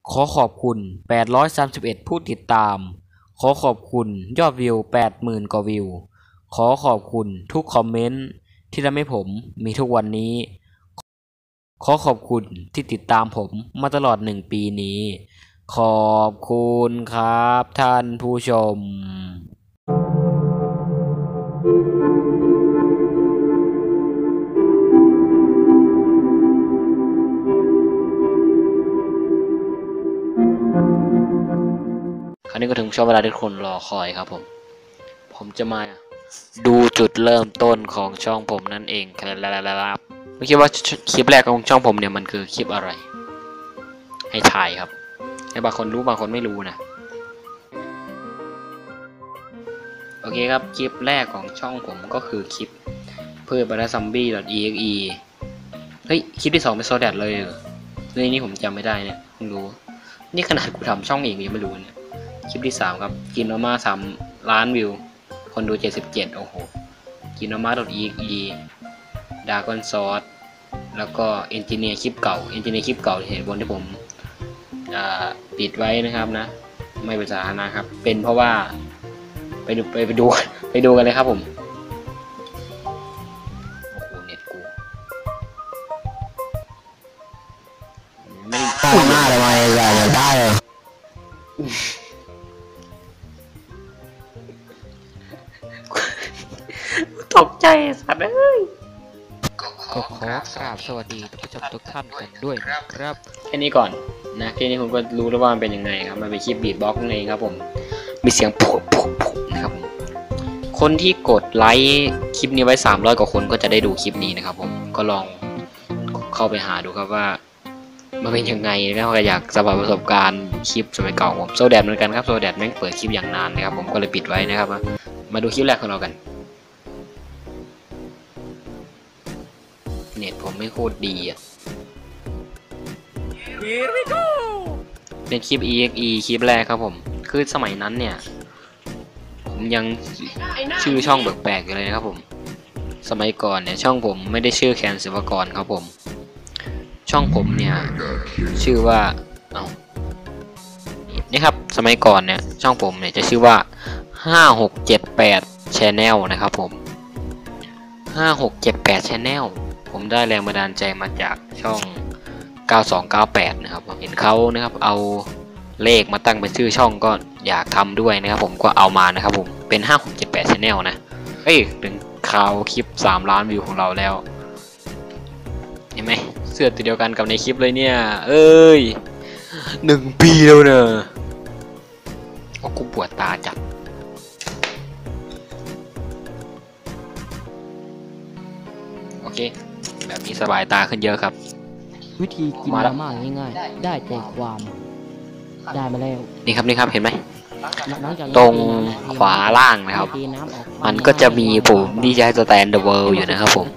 ขอขอบคุณ831ผู้ติดตามขอขอบคุณยอดวิว80,000 กว่าวิวขอขอบคุณทุกคอมเมนต์ที่ทำให้ผมมีทุกวันนี้ขอขอบคุณที่ติดตามผมมาตลอด1 ปีนี้ขอบคุณครับท่านผู้ชมคราวนี้ก็ถึงช่วงเวลาที่คนรอคอยครับผมจะมาดูจุดเริ่มต้นของช่องผมนั่นเองครับไม่คิดว่าคลิปแรกของช่องผมเนี่ยมันคือคลิปอะไรให้ถ่ายครับให้บางคนรู้บางคนไม่รู้นะโอเคครับคลิปแรกของช่องผมก็คือคลิปเพื่อบรรดาซัมบี้ .exe เฮ้ยคลิปที่2เป็นโซแดดเลยเรื่องนี้ผมจำไม่ได้เนี่ยเพิ่งรู้นี่ขนาดกูทำช่องเองยังไม่รู้เนี่ยคลิปที่3ครับกินมาม่า3 ล้านวิวคนดู77โอ้โหกินมาม่า .exe ดากอนซอสแล้วก็เอนจิเนียร์คลิปเก่าเห็นบนที่ผมปิดไว้นะครับนะไม่เป็นสาธารณะครับเป็นเพราะว่าไปดูกันเลยครับผมโอ้โหเน็ตกูไม่ได้หน้าอะไรมาได้เลยตกใจสัตว์เอ้ยก็ขอกราบสวัสดีท่านผู้ชมทุกท่านกันด้วยครับแค่นี้ก่อนนะแค่นี้ผมก็รู้แล้วว่ามันเป็นยังไงครับมันเป็นคลิปบีทบ็อกซ์นั่นเองครับผมมีเสียงปุ๊บนะครับคนที่กดไลค์คลิปนี้ไว้300 กว่าคนก็จะได้ดูคลิปนี้นะครับผมก็ลองเข้าไปหาดูครับว่ามันเป็นยังไงนะก็อยากสัมผัสประสบการณ์คลิปสมัยเก่าผมโซแดดเหมือนกันครับโซแดดแม่งเปิดคลิปอย่างนานนะครับผมก็เลยปิดไว้นะครับมาดูคลิปแรกของเรากันเน็ตผมไม่โคตรดีอ่ะเป็นคลิป exe คลิปแรกครับผมคือสมัยนั้นเนี่ยผมยังชื่อช่องแปลกๆอยู่เลยนะครับผมสมัยก่อนเนี่ยช่องผมไม่ได้ชื่อแคนศิวกรครับผมช่องผมเนี่ยชื่อว่านี่ครับสมัยก่อนเนี่ยช่องผมเนี่ยจะชื่อว่า5678 Channel นะครับผม5678 Channel ผมได้แรงบันดาลใจมาจากช่อง9298นะครับเห็นเขานะครับเอาเลขมาตั้งเป็นชื่อช่องก็อยากทำด้วยนะครับผมก็เอามานะครับผมเป็น5678 Channel นะเฮ้ยถึงข่าวคลิป3 ล้านวิวของเราแล้วเห็นไหมเสื้อตัวเดียวกันกับในคลิปเลยเนี่ยเอ้ย1 ปีแล้วเนอะโอ้กูปวดตาจัดโอเคแบบนี้สบายตาขึ้นเยอะครับวิธีกินมาม่าง่ายๆได้ใจความได้มาแล้วนี่ครับเห็นไหมตรงขวาล่างนะครับมันก็จะมีปุ่มที่จะให้สแตนเดอร์เวิลด์อยู่นะครับผม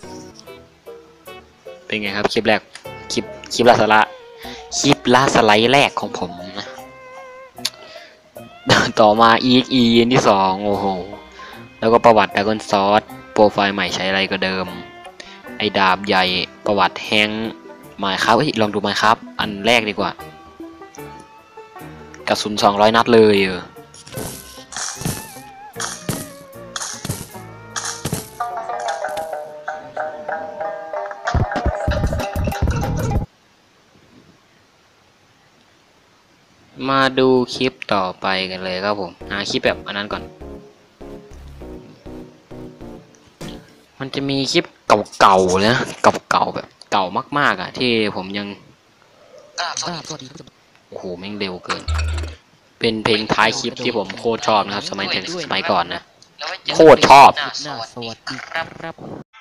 เป็นไงครับคลิปแรกคลิปลาสไลด์แรกของผมนะต่อมา exe ที่2โอ้โหแล้วก็ประวัติดากอนซอสโปรไฟล์ใหม่ใช้อะไรก็เดิมไอ้ดาบใหญ่ประวัติแฮงหมายครับลองดูไหมครับอันแรกดีกว่ากระสุน200 นัดเลยมาดูคลิปต่อไปกันเลยครับผมหาคลิปแบบอันนั้นก่อนมันจะมีคลิปเก่าๆนะเก่าแบบเก่ามากๆอ่ะที่ผมยังโอ้โหแม่งเร็วเกินเป็นเพลงท้ายคลิปที่ผมโคตรชอบนะครับสมัยก่อนนะโคตรชอบสวัสดีครับ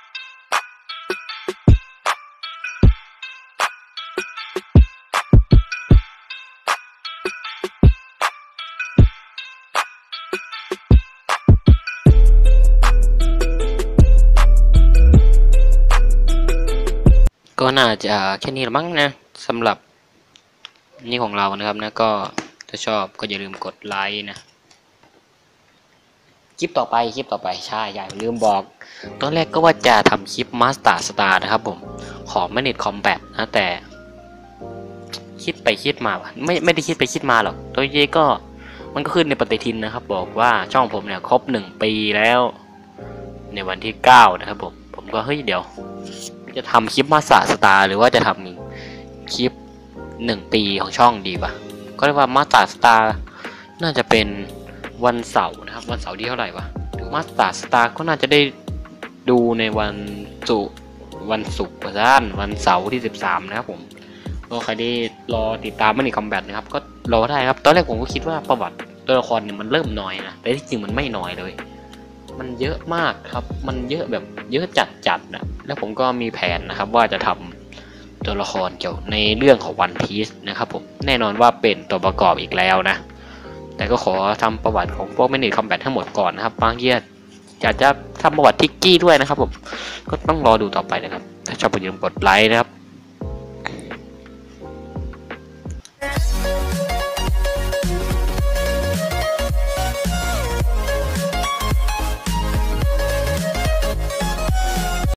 ก็น่าจะแค่นี้ละมั้งนะสำหรับนี่ของเรานะครับนะก็ถ้าชอบก็อย่าลืมกดไลค์นะคลิปต่อไปใช่อย่าลืมบอกตอนแรกก็ว่าจะทำคลิปมาสเตอร์สตาร์นะครับผมขอไม่เน็ตคอมแบทนะแต่คคิดไปคิดมาว่ะไม่ได้คิดไปคิดมาหรอกตัวเยก็มันก็ขึ้นในปฏิทินนะครับบอกว่าช่องผมเนี่ยครบ1 ปีแล้ว ในวันที่9นะครับผมก็เฮ้ยเดี๋ยวจะทำคลิปมาสสตาร์หรือว่าจะทำคลิป1 ปีของช่องดีปะก็เรียกว่ามาสสตาร์น่าจะเป็นวันเสาร์นะครับวันเสาร์ที่เท่าไหร่วะมาสสตาร์ก็น่าจะได้ดูในวันศุกร์วันเสาร์ที่13นะครับผมก็ใครได้รอติดตามมันในคอมแบทนะครับก็รอได้ครับตอนแรกผมก็คิดว่าประวัติตัวละครเนี่ยมันเริ่มน้อยนะแต่ที่จริงมันไม่น้อยเลยมันเยอะมากครับมันเยอะแบบเยอะจัดนะแล้วผมก็มีแผนนะครับว่าจะทำตัวละครเกี่ยวในเรื่องของ One Piece นะครับผมแน่นอนว่าเป็นตัวประกอบอีกแล้วนะแต่ก็ขอทำประวัติของพวกแมนนี่คอมแบททั้งหมดก่อนนะครับบางทีอยากจะทำประวัติทิกกี้ด้วยนะครับผมก็ต้องรอดูต่อไปนะครับถ้าชอบอย่าลืมกดไลค์นะครับ